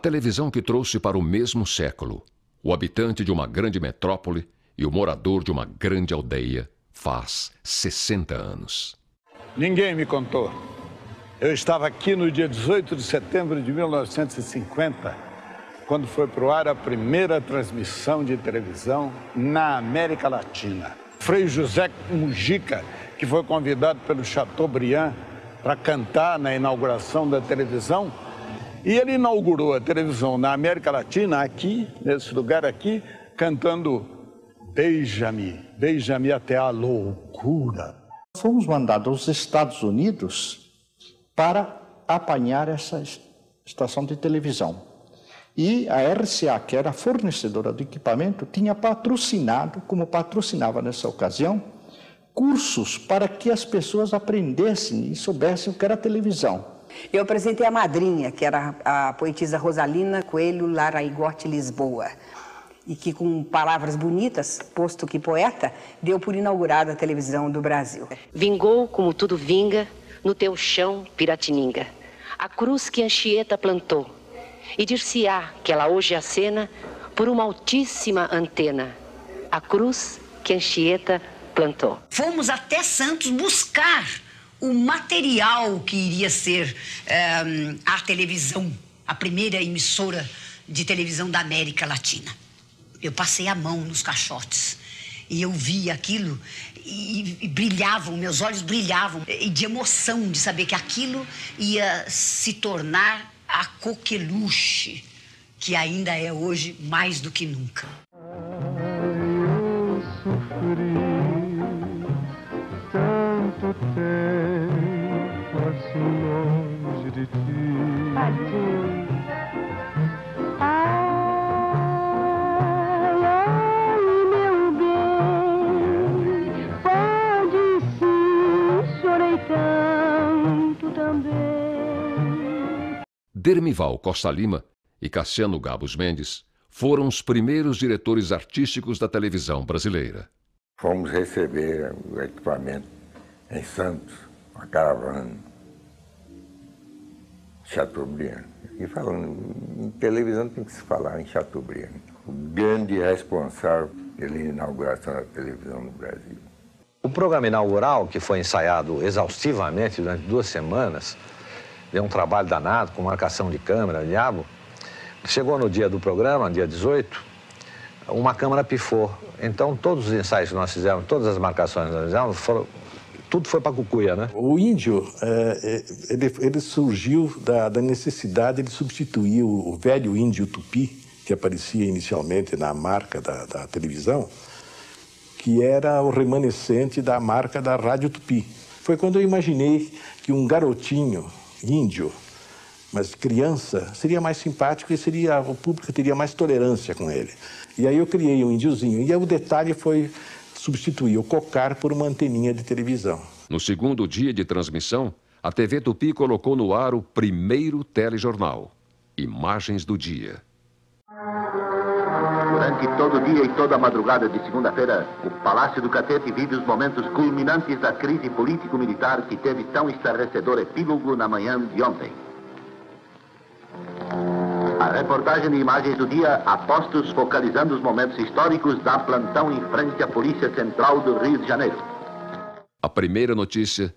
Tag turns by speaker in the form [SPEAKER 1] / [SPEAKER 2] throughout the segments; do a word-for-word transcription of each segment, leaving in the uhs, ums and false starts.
[SPEAKER 1] televisão que trouxe para o mesmo século o habitante de uma grande metrópole e o morador de uma grande aldeia faz sessenta anos.
[SPEAKER 2] Ninguém me contou. Eu estava aqui no dia dezoito de setembro de mil novecentos e cinquenta, quando foi para o ar a primeira transmissão de televisão na América Latina. Frei José Mujica, que foi convidado pelo Chateaubriand para cantar na inauguração da televisão, e ele inaugurou a televisão na América Latina, aqui, nesse lugar aqui, cantando Beija-me, beija-me até a loucura.
[SPEAKER 3] Fomos mandados aos Estados Unidos para apanhar essa estação de televisão. E a R C A, que era a fornecedora do equipamento, tinha patrocinado, como patrocinava nessa ocasião, cursos para que as pessoas aprendessem e soubessem o que era televisão.
[SPEAKER 4] Eu apresentei a madrinha, que era a poetisa Rosalina Coelho Laraigote Lisboa, e que com palavras bonitas, posto que poeta, deu por inaugurada a televisão do Brasil.
[SPEAKER 5] Vingou como tudo vinga no teu chão, Piratininga, a cruz que Anchieta plantou, e dir-se-á que ela hoje acena por uma altíssima antena, a cruz que Anchieta plantou.
[SPEAKER 6] Fomos até Santos buscar o material que iria ser um, a televisão, a primeira emissora de televisão da América Latina. Eu passei a mão nos caixotes e eu vi aquilo e, e brilhavam, meus olhos brilhavam e de emoção de saber que aquilo ia se tornar a coqueluche, que ainda é hoje mais do que nunca.
[SPEAKER 7] Eu sofri tanto tempo assim longe de ti.
[SPEAKER 8] Tadinho. Ai, ai, meu bem, pode sim, chorei tanto também.
[SPEAKER 1] Dermival Costa Lima e Cassiano Gabos Mendes foram os primeiros diretores artísticos da televisão brasileira.
[SPEAKER 9] Fomos receber o equipamento em Santos, uma caravana, Chateaubriand. E falando, em televisão tem que se falar em Chateaubriand, o grande responsável pela inauguração da televisão no Brasil.
[SPEAKER 10] O programa inaugural, que foi ensaiado exaustivamente durante duas semanas, deu um trabalho danado, com marcação de câmera, diabo. Chegou no dia do programa, dia dezoito, uma câmera pifou. Então, todos os ensaios que nós fizemos, todas as marcações que nós fizemos, foram, tudo foi para cucuia, né?
[SPEAKER 11] O índio, é, ele, ele surgiu da, da necessidade de substituir o, o velho índio tupi, que aparecia inicialmente na marca da, da televisão, que era o remanescente da marca da Rádio Tupi. Foi quando eu imaginei que um garotinho índio, mas criança, seria mais simpático e seria, o público teria mais tolerância com ele. E aí eu criei um índiozinho. E aí o detalhe foi substituir o cocar por uma anteninha de televisão.
[SPEAKER 1] No segundo dia de transmissão, a T V Tupi colocou no ar o primeiro telejornal, Imagens do Dia.
[SPEAKER 12] Durante todo o dia e toda a madrugada de segunda-feira, o Palácio do Catete vive os momentos culminantes da crise político-militar que teve tão estarrecedor epílogo na manhã de ontem. A reportagem de Imagens do Dia, apostos focalizando os momentos históricos da plantão em frente à Polícia Central do Rio de Janeiro.
[SPEAKER 1] A primeira notícia,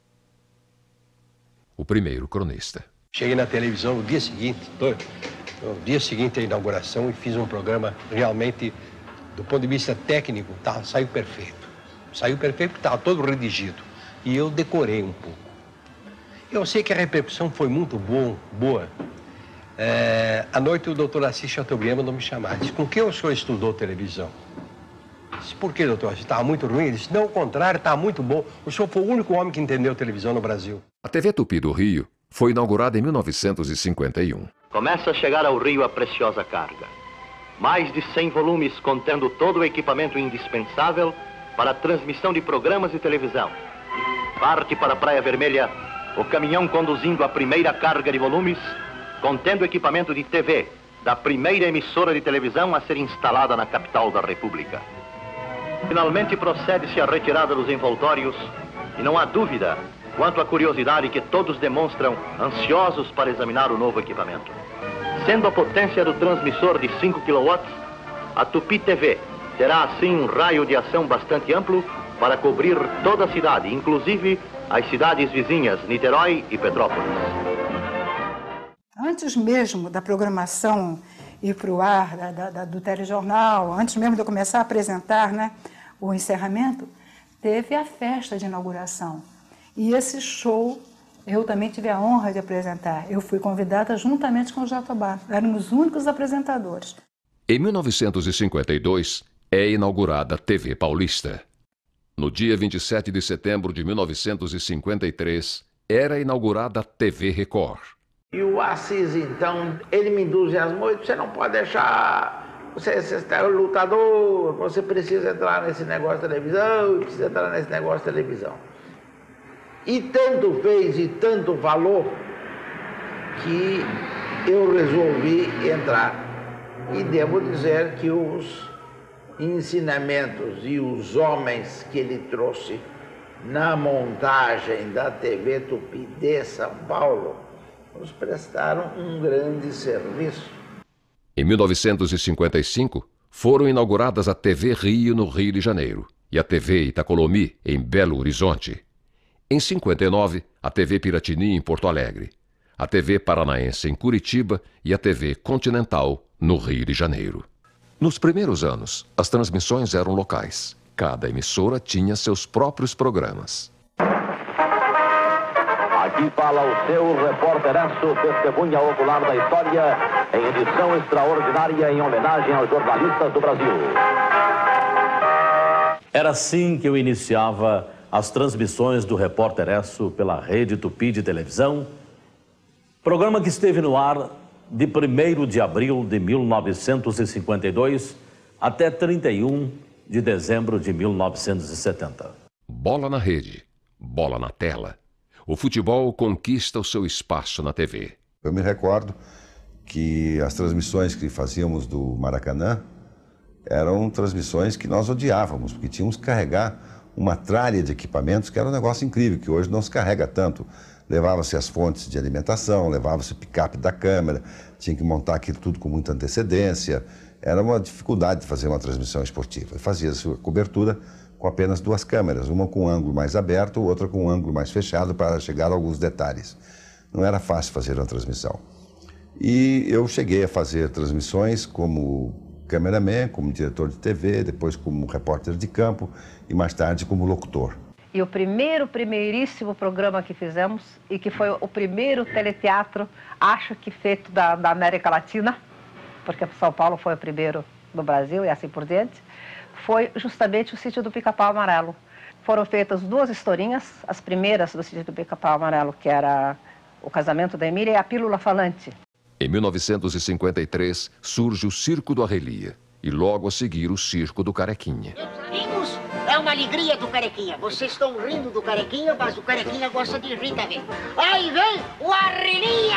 [SPEAKER 1] o primeiro cronista.
[SPEAKER 13] Cheguei na televisão no dia seguinte, no dia seguinte à inauguração, e fiz um programa realmente, do ponto de vista técnico, tá, saiu perfeito. Saiu perfeito porque estava todo redigido. E eu decorei um pouco. Eu sei que a repercussão foi muito bom, boa. É, à noite o doutor Assis Chateaubriand mandou me chamar. Disse, com que o senhor estudou televisão? Disse, por que, doutor? Estava muito ruim? Ele disse, não, ao contrário, estava muito bom. O senhor foi o único homem que entendeu televisão no Brasil.
[SPEAKER 1] A T V Tupi do Rio foi inaugurada em mil novecentos e cinquenta e um.
[SPEAKER 12] Começa a chegar ao Rio a preciosa carga. Mais de cem volumes contendo todo o equipamento indispensável para a transmissão de programas de televisão. Parte para a Praia Vermelha o caminhão conduzindo a primeira carga de volumes, contendo equipamento de T V da primeira emissora de televisão a ser instalada na capital da República. Finalmente procede-se à retirada dos envoltórios e não há dúvida quanto à curiosidade que todos demonstram ansiosos para examinar o novo equipamento. Sendo a potência do transmissor de cinco quilowatts, a Tupi T V terá assim um raio de ação bastante amplo para cobrir toda a cidade, inclusive as cidades vizinhas, Niterói e Petrópolis.
[SPEAKER 14] Antes mesmo da programação ir para o ar, da, da, da, do telejornal, antes mesmo de eu começar a apresentar, né, o encerramento, teve a festa de inauguração. E esse show eu também tive a honra de apresentar. Eu fui convidada juntamente com o Jatobá. Éramos os únicos apresentadores.
[SPEAKER 1] Em mil novecentos e cinquenta e dois, é inaugurada a T V Paulista. No dia vinte e sete de setembro de mil novecentos e cinquenta e três, era inaugurada a T V Record.
[SPEAKER 15] E o Assis, então, ele me entusiasmou e você não pode deixar, você, você é lutador, você precisa entrar nesse negócio de televisão, precisa entrar nesse negócio de televisão. E tanto fez e tanto falou que eu resolvi entrar. E devo dizer que os ensinamentos e os homens que ele trouxe na montagem da T V Tupi de São Paulo nos prestaram um grande serviço.
[SPEAKER 1] Em mil novecentos e cinquenta e cinco, foram inauguradas a T V Rio, no Rio de Janeiro, e a T V Itacolomi, em Belo Horizonte. Em cinquenta e nove, a T V Piratini, em Porto Alegre, a T V Paranaense, em Curitiba, e a T V Continental, no Rio de Janeiro. Nos primeiros anos, as transmissões eram locais. Cada emissora tinha seus próprios programas.
[SPEAKER 16] Aqui fala o seu repórter-esso, testemunha ocular da história, em edição extraordinária em homenagem aos jornalistas do Brasil.
[SPEAKER 17] Era assim que eu iniciava as transmissões do Repórter-esso pela Rede Tupi de televisão, programa que esteve no ar de primeiro de abril de mil novecentos e cinquenta e dois até trinta e um de dezembro de mil novecentos e setenta.
[SPEAKER 1] Bola na rede, bola na tela. O futebol conquista o seu espaço na T V.
[SPEAKER 18] Eu me recordo que as transmissões que fazíamos do Maracanã eram transmissões que nós odiávamos, porque tínhamos que carregar uma tralha de equipamentos que era um negócio incrível, que hoje não se carrega tanto. Levava-se as fontes de alimentação, levava-se o picape da câmera, tinha que montar aquilo tudo com muita antecedência. Era uma dificuldade de fazer uma transmissão esportiva. Fazia-se a cobertura com apenas duas câmeras, uma com um ângulo mais aberto, outra com um ângulo mais fechado para chegar a alguns detalhes. Não era fácil fazer uma transmissão. E eu cheguei a fazer transmissões como cameraman, como diretor de T V, depois como repórter de campo e mais tarde como locutor.
[SPEAKER 19] E o primeiro, primeiríssimo programa que fizemos, e que foi o primeiro teleteatro, acho que feito da, da América Latina, porque São Paulo foi o primeiro do Brasil e assim por diante, foi justamente o Sítio do Pica-Pau Amarelo. Foram feitas duas historinhas, as primeiras do Sítio do Pica-Pau Amarelo, que era O Casamento da Emília e A Pílula Falante.
[SPEAKER 1] Em mil novecentos e cinquenta e três, surge o Circo do Arrelia, e logo a seguir o Circo do Carequinha.
[SPEAKER 20] Meus amigos, é uma alegria do Carequinha. Vocês estão rindo do Carequinha, mas o Carequinha gosta de rir também. Aí vem o Arrelia!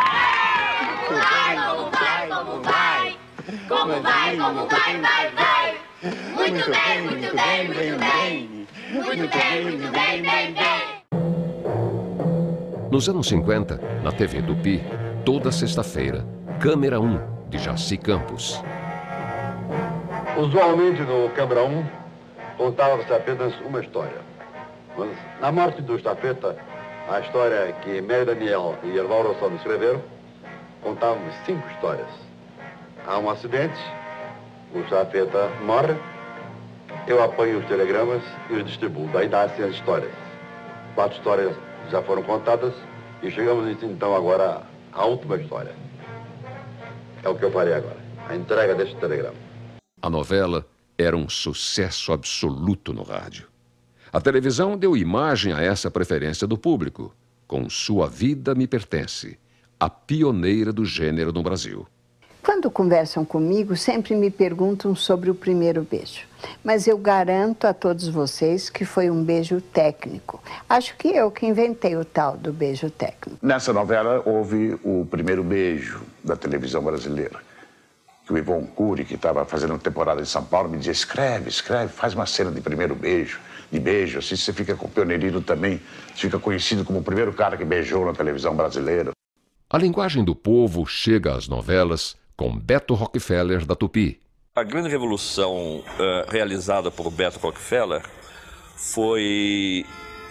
[SPEAKER 20] Vai, como vai, como vai? Como vai, como vai, vai, vai? Muito bem, muito bem, muito bem. Muito bem, muito bem, bem, bem.
[SPEAKER 1] Nos anos cinquenta, na T V Tupi, toda sexta-feira, Câmera um, de Jaci Campos.
[SPEAKER 21] Usualmente no Câmara um, contava-se apenas uma história. Mas na morte do Estafeta, a história que Mário Daniel e Erval Rossano escreveram, contávamos cinco histórias. Há um acidente, o Estafeta morre, eu apanho os telegramas e os distribuo. Daí dá-se as histórias. Quatro histórias já foram contadas e chegamos então agora à última história. É o que eu farei agora, a entrega deste telegrama.
[SPEAKER 1] A novela era um sucesso absoluto no rádio. A televisão deu imagem a essa preferência do público, com Sua Vida Me Pertence, a pioneira do gênero no Brasil.
[SPEAKER 22] Quando conversam comigo, sempre me perguntam sobre o primeiro beijo. Mas eu garanto a todos vocês que foi um beijo técnico. Acho que eu que inventei o tal do beijo técnico.
[SPEAKER 23] Nessa novela houve o primeiro beijo da televisão brasileira. Que o Ivon Cury, que estava fazendo uma temporada em São Paulo, me dizia, escreve, escreve, faz uma cena de primeiro beijo, de beijo, assim você fica com o pioneirismo também, você fica conhecido como o primeiro cara que beijou na televisão brasileira.
[SPEAKER 1] A linguagem do povo chega às novelas com Beto Rockefeller da Tupi.
[SPEAKER 2] A grande revolução uh, realizada por Beto Rockefeller foi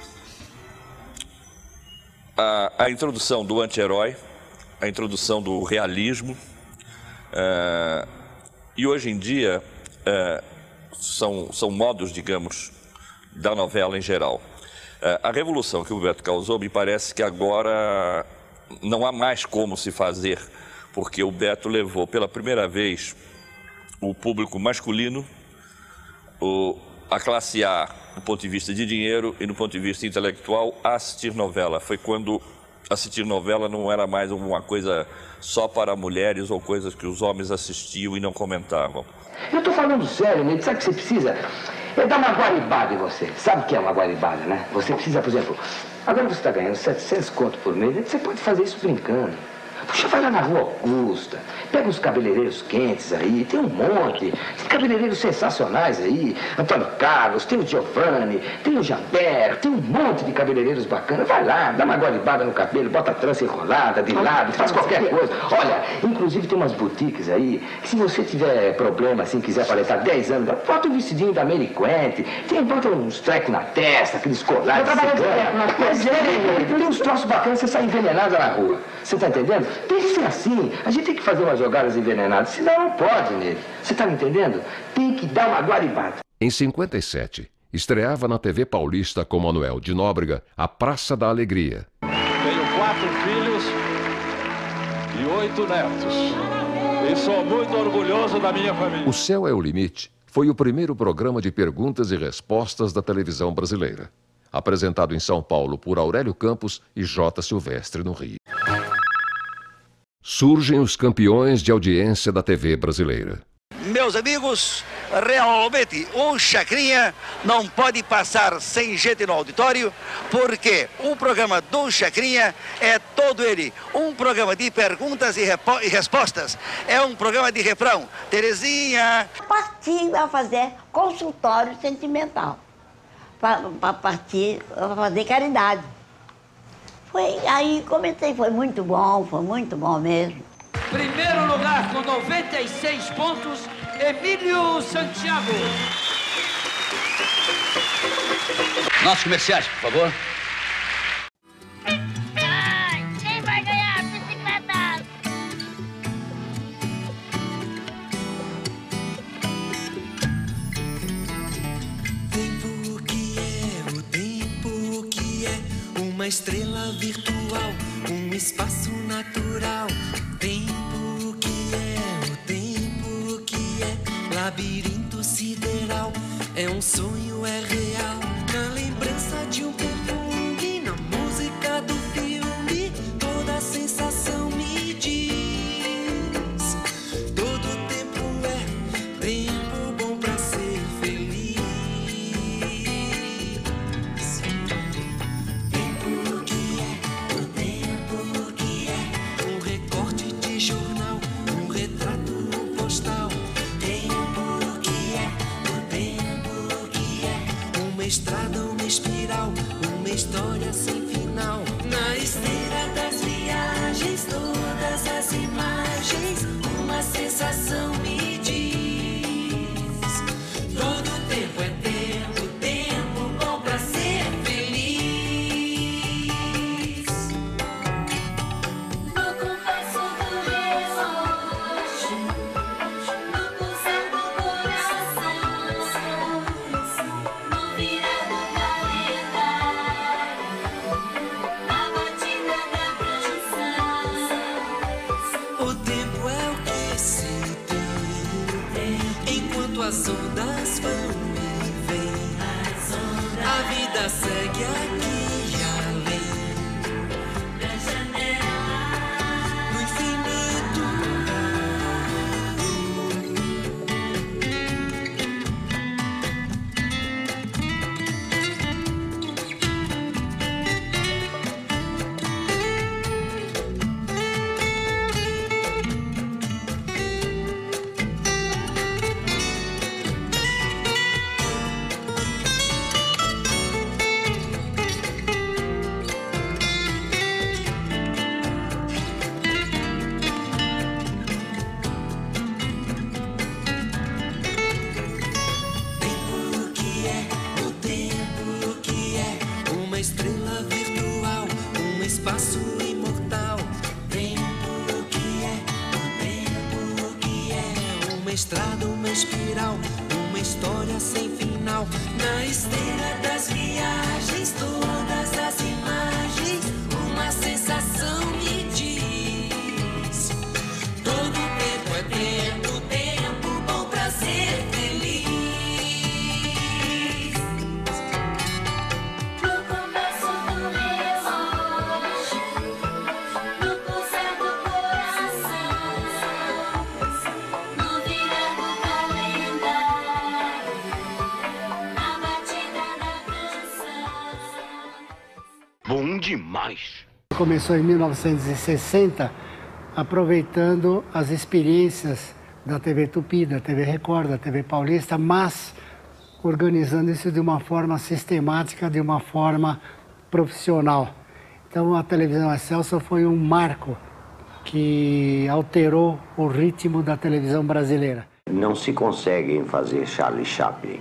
[SPEAKER 2] a, a introdução do anti-herói, a introdução do realismo, uh, e hoje em dia uh, são, são modos, digamos, da novela em geral. Uh, a revolução que o Beto causou, me parece que agora não há mais como se fazer, porque o Beto levou pela primeira vez o público masculino, o, a classe A, do ponto de vista de dinheiro e do ponto de vista intelectual, a assistir novela. Foi quando assistir novela não era mais uma coisa só para mulheres ou coisas que os homens assistiam e não comentavam.
[SPEAKER 3] Eu estou falando sério, Neide. Sabe o que você precisa? É dar uma guaribada em você. Sabe o que é uma guaribada, né? Você precisa, por exemplo, agora você está ganhando setecentos conto por mês, você pode fazer isso brincando. Puxa, vai lá na Rua Augusta, pega uns cabeleireiros quentes aí, tem um monte, tem cabeleireiros sensacionais aí, Antônio Carlos, tem o Giovanni, tem o Jamber, tem um monte de cabeleireiros bacanas. Vai lá, dá uma guaribada no cabelo, bota a trança enrolada, de lado, faz qualquer coisa. Olha, inclusive tem umas boutiques aí, que se você tiver problema, assim, quiser paletar dez anos, bota um vestidinho da Mary Quant, tem, bota uns trecos na testa, aqueles colares de cigana. Mas é, tem uns troços bacanas, você sai envenenada na rua. Você tá entendendo? Tem que ser assim. A gente tem que fazer umas jogadas envenenadas, senão não pode, nele. Você tá me entendendo? Tem que dar uma guaribada.
[SPEAKER 1] Em cinquenta e sete, estreava na T V Paulista com Manuel de Nóbrega A Praça da Alegria.
[SPEAKER 4] Tenho quatro filhos e oito netos. E sou muito orgulhoso da minha família.
[SPEAKER 1] O Céu é o Limite foi o primeiro programa de perguntas e respostas da televisão brasileira. Apresentado em São Paulo por Aurélio Campos e J. Silvestre no Rio. Surgem os campeões de audiência da T V brasileira.
[SPEAKER 24] Meus amigos, realmente um Chacrinha não pode passar sem gente no auditório, porque o programa do Chacrinha é todo ele um programa de perguntas e, e respostas, é um programa de refrão. Terezinha...
[SPEAKER 25] Partir a fazer consultório sentimental, para partir a fazer caridade. Foi, aí comecei, foi muito bom, foi muito bom mesmo.
[SPEAKER 26] Primeiro lugar com noventa e seis pontos, Emílio Santiago.
[SPEAKER 27] Nossos comerciais, por favor.
[SPEAKER 20] Ai, quem vai ganhar a bicicleta?
[SPEAKER 28] Tempo que é, o tempo que é uma estrela virtual, um espaço natural. Tempo que é, o tempo que é labirinto sideral. É um sonho, é real, na lembrança de um perfume, na música do filme, toda a sensação me diz. Todo tempo é tempo bom pra ser feliz. Tempo que é, o tempo que é um recorte de jornal, um retrato, um postal. Tempo que é, o tempo que é uma estrada, uma espiral, uma história sem final. Na esteira das viagens, todas as imagens, uma sensação me diz. Todo tempo é tempo, tempo bom pra ser feliz. No compasso do relógio, no pulsar do coração, no virar do calendário, na batida da canção. O tempo é o que se tem, enquanto as ondas vão e vêm. A vida segue aqui e além da janela, no infinito. estrada, uma espiral, uma história sem final. Na esteira das viagens, todas as imagens, uma sensação me diz: todo tempo é tempo, tempo bom pra ser feliz. No começo do relógio, no pulsar do coração, no virar do calendário, na batida da canção.
[SPEAKER 5] Bom demais!
[SPEAKER 6] Começou em mil novecentos e sessenta, aproveitando as experiências da T V Tupi, da T V Record, da T V Paulista, mas organizando isso de uma forma sistemática, de uma forma profissional. Então a televisão Excelsior foi um marco que alterou o ritmo da televisão brasileira.
[SPEAKER 7] Não se consegue fazer Charlie Chaplin.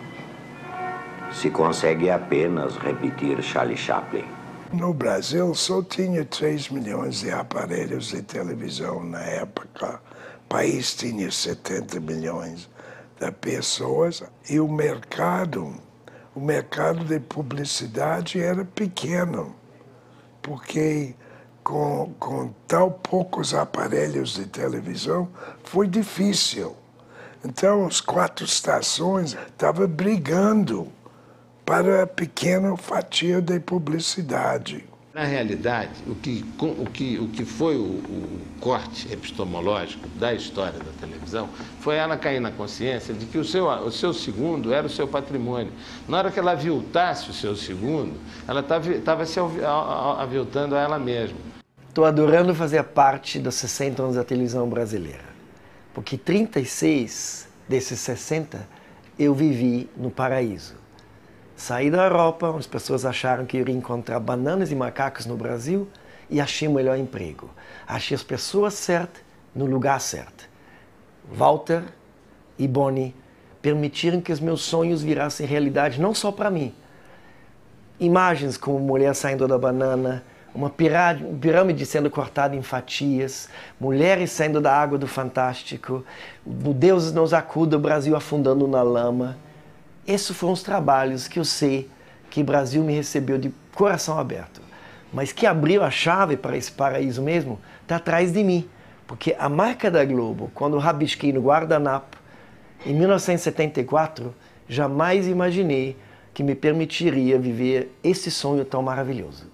[SPEAKER 7] Se consegue apenas repetir Charlie Chaplin.
[SPEAKER 8] No Brasil só tinha três milhões de aparelhos de televisão na época. O país tinha setenta milhões de pessoas e o mercado, o mercado de publicidade era pequeno, porque com, com tão poucos aparelhos de televisão foi difícil. Então as quatro estações estavam brigando para a pequena fatia de publicidade.
[SPEAKER 9] Na realidade, o que, o que, o que foi o, o corte epistemológico da história da televisão foi ela cair na consciência de que o seu, o seu segundo era o seu patrimônio. Na hora que ela aviltasse o seu segundo, ela estava se aviltando a ela mesma.
[SPEAKER 10] Estou adorando fazer parte dos sessenta anos da televisão brasileira, porque trinta e seis desses sessenta eu vivi no paraíso. Saí da Europa, onde as pessoas acharam que eu iria encontrar bananas e macacos no Brasil, e achei o melhor emprego. Achei as pessoas certas no lugar certo. Walter e Boni permitiram que os meus sonhos virassem realidade, não só para mim. Imagens como mulher saindo da banana, uma pirâmide sendo cortada em fatias, mulheres saindo da água do Fantástico, o Deus nos acuda, o Brasil afundando na lama. Esses foram os trabalhos que eu sei que o Brasil me recebeu de coração aberto. Mas que abriu a chave para esse paraíso mesmo está atrás de mim. Porque a marca da Globo, quando eu rabisquei no guardanapo, em mil novecentos e setenta e quatro, jamais imaginei que me permitiria viver esse sonho tão maravilhoso.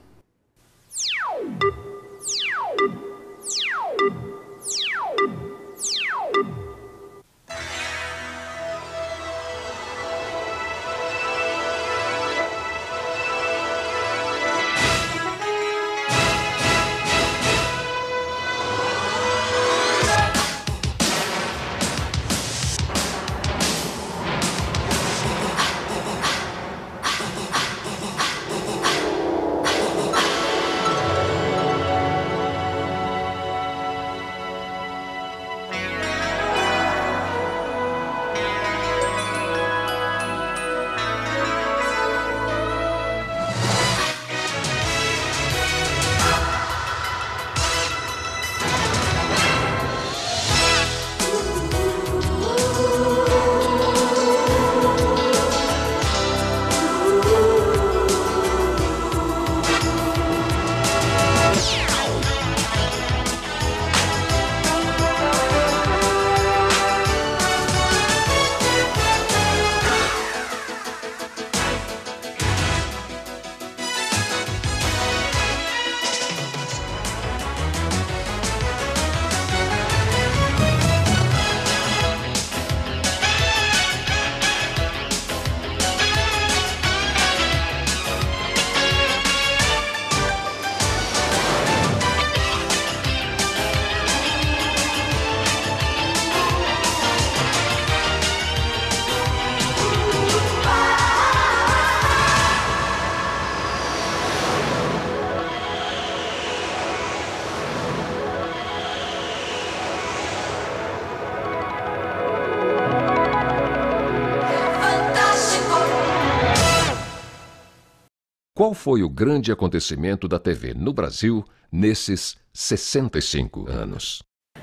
[SPEAKER 1] Qual foi o grande acontecimento da T V no Brasil nesses sessenta e cinco anos?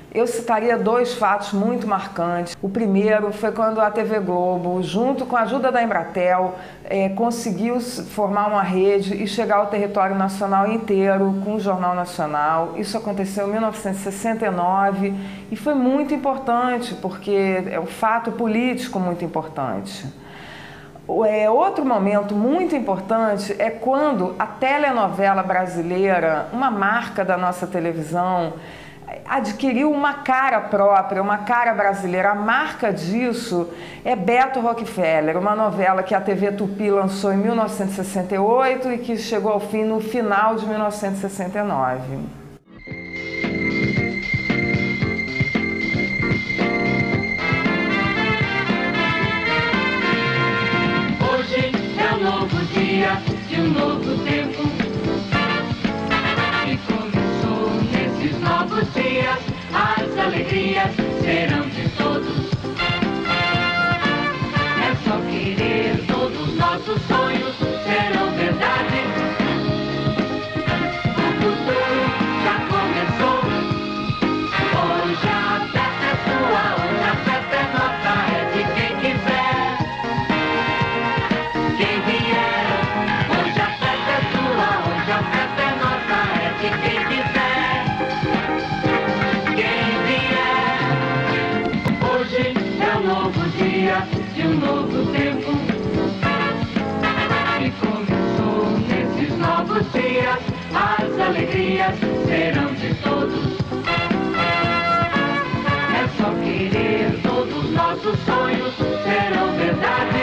[SPEAKER 11] Eu citaria dois fatos muito marcantes. O primeiro foi quando a T V Globo, junto com a ajuda da Embratel, eh, conseguiu formar uma rede e chegar ao território nacional inteiro com o Jornal Nacional. Isso aconteceu em mil novecentos e sessenta e nove e foi muito importante, porque é um fato político muito importante. É, outro momento muito importante é quando a telenovela brasileira, uma marca da nossa televisão, adquiriu uma cara própria, uma cara brasileira. A marca disso é Beto Rockefeller, uma novela que a T V Tupi lançou em mil novecentos e sessenta e oito e que chegou ao fim no final de mil novecentos e sessenta e nove.
[SPEAKER 20] Hoje é um novo dia e um novo tempo. Novos dias, as alegrias serão de todos. É só querer, todos nossos sonhos serão verdade. O futuro já começou. Hoje a festa é sua, hoje a festa é nossa, é de quem quiser. Quem vier, hoje a festa é sua, hoje a festa é nossa, é de quem quiser. De um novo tempo que começou nesses novos dias, as alegrias serão de todos. É só querer, todos nossos sonhos serão verdade.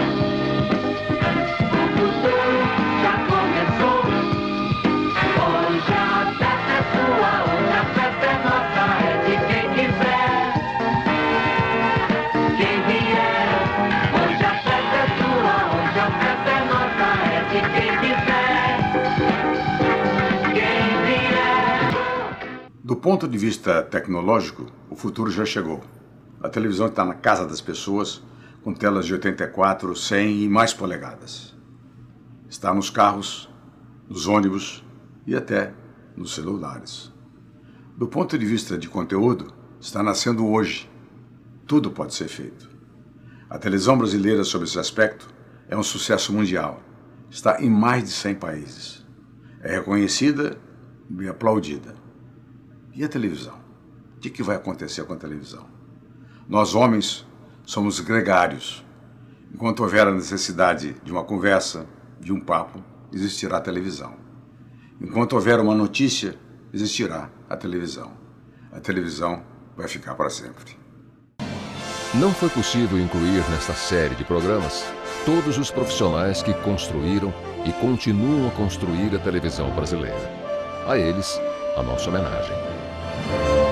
[SPEAKER 20] O futuro já começou. Hoje a festa é sua, hoje a festa é nossa, é de quem quiser.
[SPEAKER 12] Do ponto de vista tecnológico, o futuro já chegou. A televisão está na casa das pessoas, com telas de oitenta e quatro, cem e mais polegadas. Está nos carros, nos ônibus e até nos celulares. Do ponto de vista de conteúdo, está nascendo hoje. Tudo pode ser feito. A televisão brasileira, sob esse aspecto, é um sucesso mundial. Está em mais de cem países. É reconhecida e aplaudida. E a televisão? O que vai acontecer com a televisão? Nós, homens, somos gregários. Enquanto houver a necessidade de uma conversa, de um papo, existirá a televisão. Enquanto houver uma notícia, existirá a televisão. A televisão vai ficar para sempre.
[SPEAKER 1] Não foi possível incluir nesta série de programas todos os profissionais que construíram e continuam a construir a televisão brasileira. A eles, a nossa homenagem.